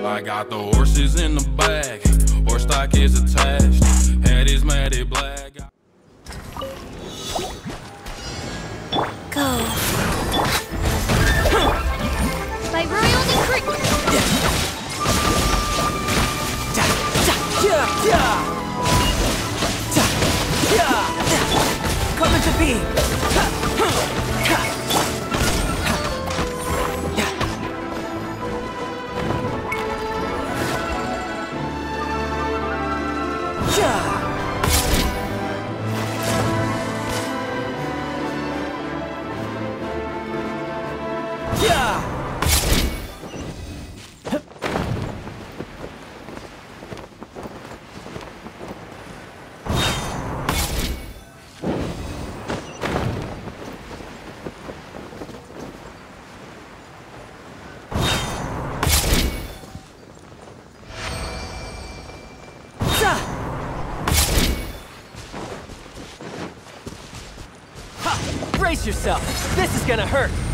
I got the horses in the back, horse stock is attached, head is matted black. Go. By Royal Decree. Come into being. Brace yourself! This is gonna hurt!